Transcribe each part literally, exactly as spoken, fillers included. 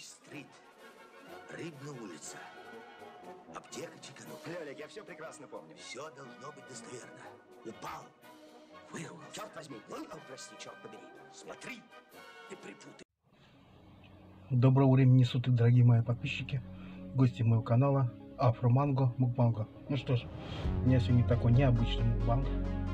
стрит, Рыбная улица, аптека Чикаго. Лёлик, я все прекрасно помню. Все должно быть достоверно. Упал, вырвался. Черт возьми, ну, прости, черт побери. Смотри, ты припутай. Доброго времени суток, дорогие мои подписчики, гости моего канала Афро Манго Мукбанго. Ну что ж, у меня сегодня такой необычный мукбанг.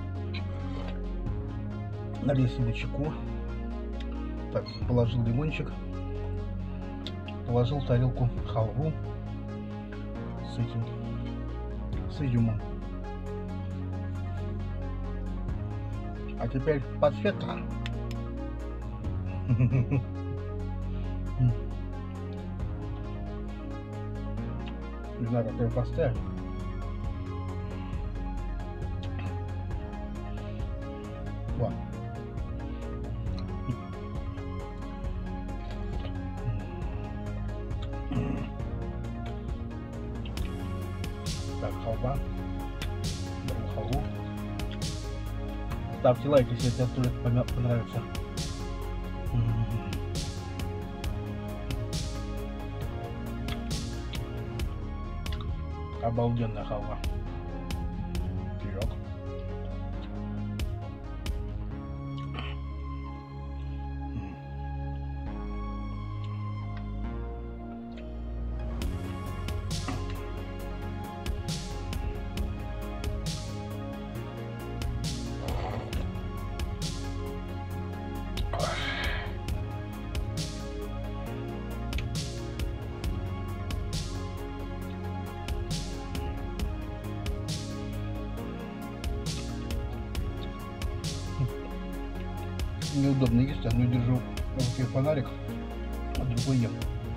Налил себе чеку, так, положил лимончик, положил в тарелку халву с этим, с изюмом. А теперь подсветка. Не знаю, как ее поставить. Вот. Так, халва. Беру халву. Ставьте лайк, если это тоже понравится. Обалденная халва. Пирог. Неудобно есть, одну держу в руке фонарик, а другой ем.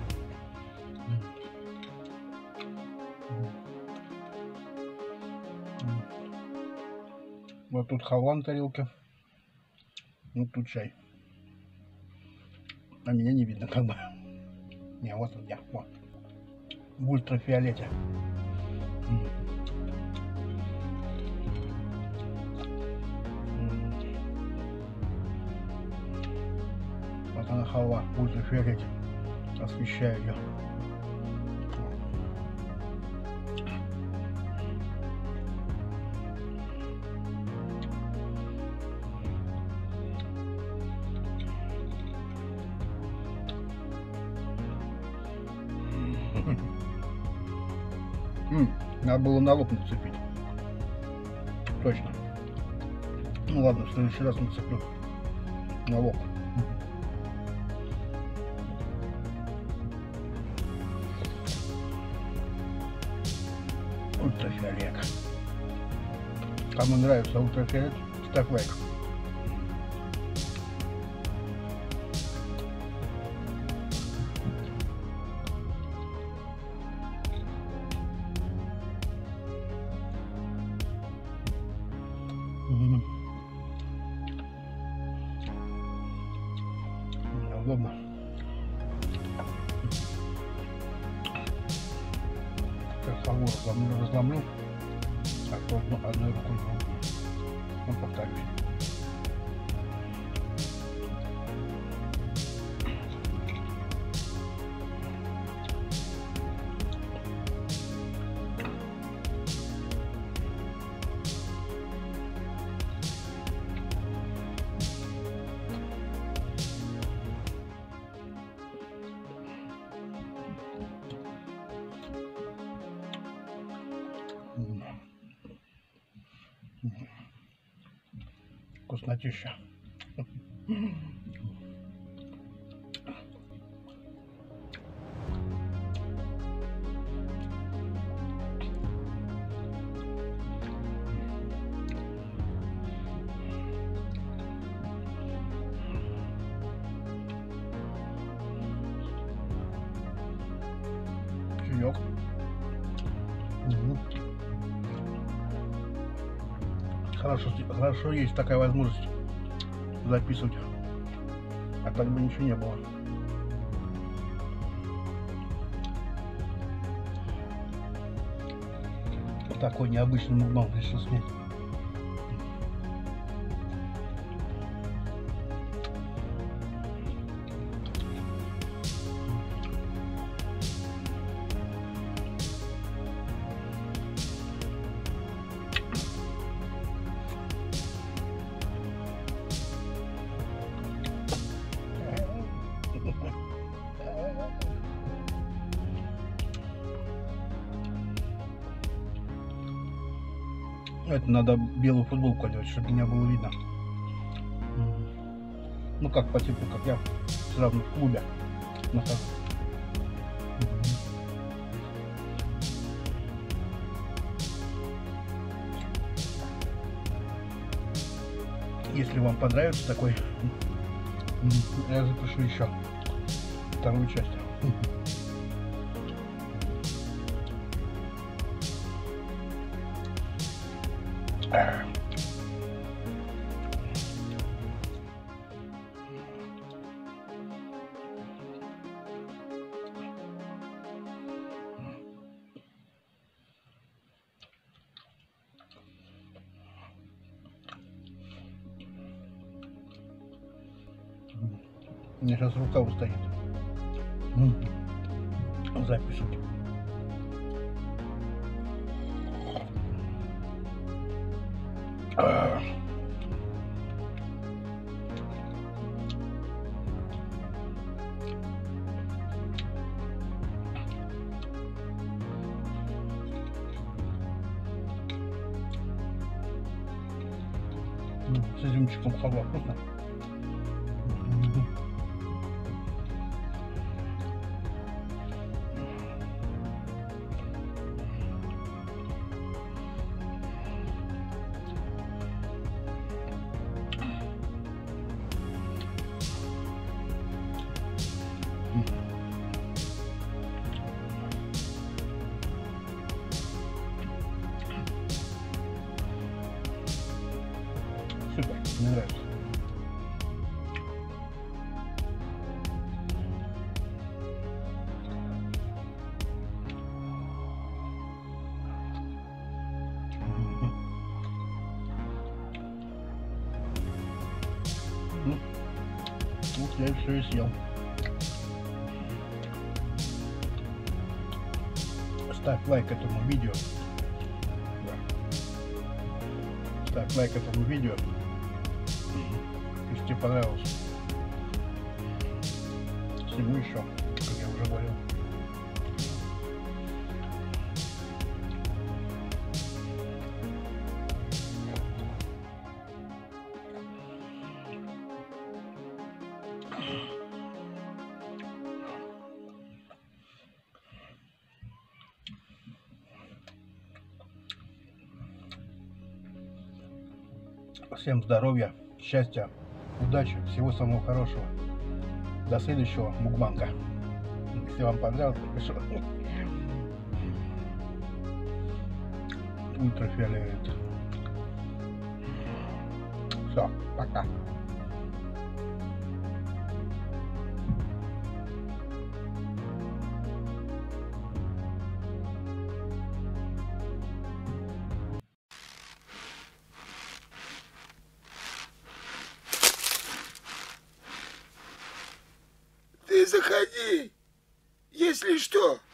Вот тут халва на тарелке, вот тут чай. А меня не видно как бы. Не, вот он я, вот. В ультрафиолете. Вот она халва в ультрафиолете. Освещаю ее. Надо было на лоб нацепить. Точно. Ну ладно, в следующий раз нацеплю на лоб. Ультрафиолет. Кому нравится ультрафиолет, ставь лайк. Неудобно. Сейчас халву разломлю, разломлю, а то одну, одной рукой не могу. Ну, повторюсь. Вкуснотища. Чаек. Угу. Хорошо, хорошо есть такая возможность записывать, а так бы ничего не было. Такой необычный мукбанг решил снять. Это надо белую футболку одевать, чтобы меня было видно. Ну как по типу, как я все равно в клубе нахожусь. Если вам понравится такой, я запишу еще вторую часть. У меня сейчас рука устанет записывать. С изюмчиком халва вкусно. Супер, мне нравится. Ну, вот я и все и съел. Ставь лайк этому видео. Да. Ставь лайк этому видео, если тебе понравилось. Сниму еще, как я уже говорил. Всем здоровья, счастья, удачи, всего самого хорошего. До следующего мукбанга. Если вам понравилось, напишите. Ультрафиолет. Все, пока. Ты заходи, если что.